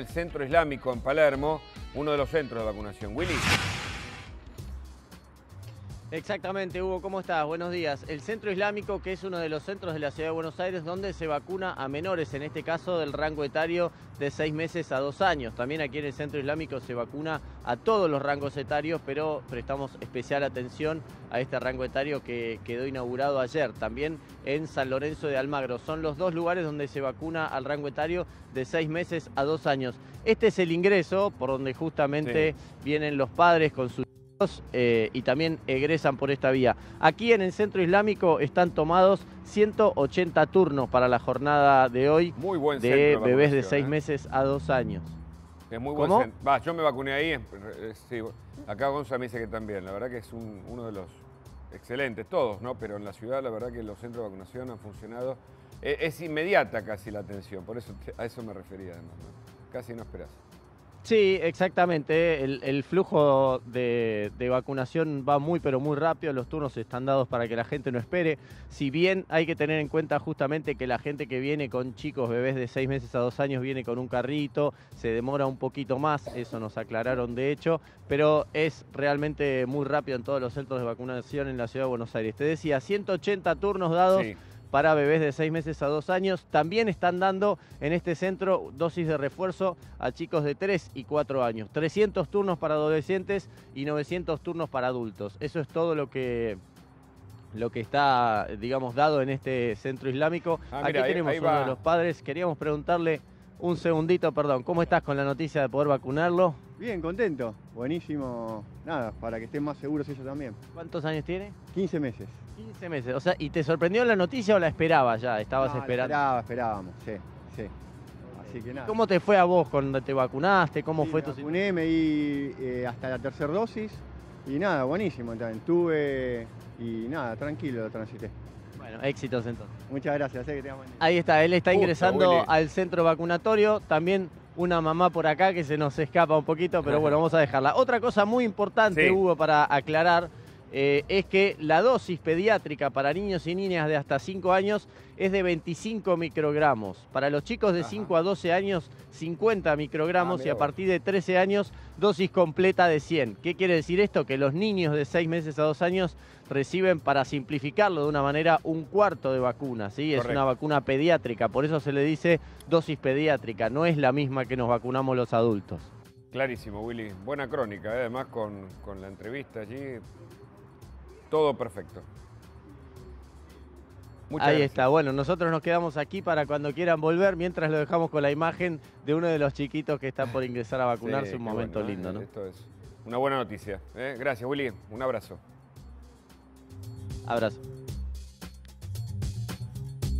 El Centro Islámico en Palermo, uno de los centros de vacunación. Willy. Exactamente, Hugo, ¿cómo estás? Buenos días. El Centro Islámico, que es uno de los centros de la Ciudad de Buenos Aires, donde se vacuna a menores, en este caso del rango etario de 6 meses a 2 años. También aquí en el Centro Islámico se vacuna a todos los rangos etarios, pero prestamos especial atención a este rango etario que quedó inaugurado ayer. También en San Lorenzo de Almagro. Son los dos lugares donde se vacuna al rango etario de 6 meses a 2 años. Este es el ingreso por donde justamente vienen los padres con sus y también egresan por esta vía. Aquí en el Centro Islámico están tomados 180 turnos para la jornada de hoy. Muy buen de centro bebés de 6 meses a 2 años. Es muy buen ¿Cómo? centro. Yo me vacuné ahí. Sí, acá Gonza me dice que también. La verdad que es uno de los excelentes, todos, ¿no? Pero en la ciudad la verdad que los centros de vacunación han funcionado. Es inmediata casi la atención, por eso a eso me refería además, ¿no? Casi no esperás. Sí, exactamente. El flujo de vacunación va muy pero muy rápido. Los turnos están dados para que la gente no espere. Si bien hay que tener en cuenta justamente que la gente que viene con chicos, bebés de 6 meses a 2 años, viene con un carrito, se demora un poquito más, eso nos aclararon de hecho, pero es realmente muy rápido en todos los centros de vacunación en la Ciudad de Buenos Aires. Te decía, 180 turnos dados. Sí. Para bebés de 6 meses a 2 años. También están dando en este centro dosis de refuerzo a chicos de 3 y 4 años. 300 turnos para adolescentes y 900 turnos para adultos. Eso es todo lo que está, digamos, dado en este centro islámico. Aquí Mira, tenemos uno de los padres. Queríamos preguntarle un segundito, perdón, ¿cómo estás con la noticia de poder vacunarlo? Bien, contento. Buenísimo. Nada, para que estén más seguros ellos también. ¿Cuántos años tiene? 15 meses. 15 meses. O sea, ¿y te sorprendió la noticia o la esperabas ya? ¿Estabas esperando? Esperábamos, sí. Así que nada. ¿Cómo te fue a vos cuando te vacunaste? ¿Cómo fue tu Me vacuné, me di hasta la tercera dosis y nada, buenísimo también. Tuve y nada, tranquilo lo transité. Bueno, éxitos entonces. Muchas gracias, que tengan buen día. Ahí está, él está Justo, ingresando Willy. al centro vacunatorio. También una mamá por acá que se nos escapa un poquito, pero bueno, vamos a dejarla. Otra cosa muy importante, Sí. Hugo, para aclarar, es que la dosis pediátrica para niños y niñas de hasta 5 años es de 25 microgramos. Para los chicos de 5 a 12 años, 50 microgramos y mira a vos. partir de 13 años, dosis completa de 100. ¿Qué quiere decir esto? Que los niños de 6 meses a 2 años reciben, para simplificarlo de una manera, un cuarto de vacuna, ¿sí? Es una vacuna pediátrica, por eso se le dice dosis pediátrica, no es la misma que nos vacunamos los adultos. Clarísimo, Willy. Buena crónica, además con la entrevista allí. Todo perfecto. Muchas Ahí gracias. está, bueno, nosotros nos quedamos aquí para cuando quieran volver, mientras lo dejamos con la imagen de uno de los chiquitos que está por ingresar a vacunarse, Sí, un qué momento bueno, lindo, ¿no? Esto es una buena noticia. Gracias, Willy. Un abrazo. Abrazo.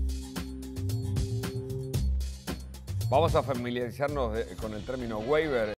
Vamos a familiarizarnos con el término waiver.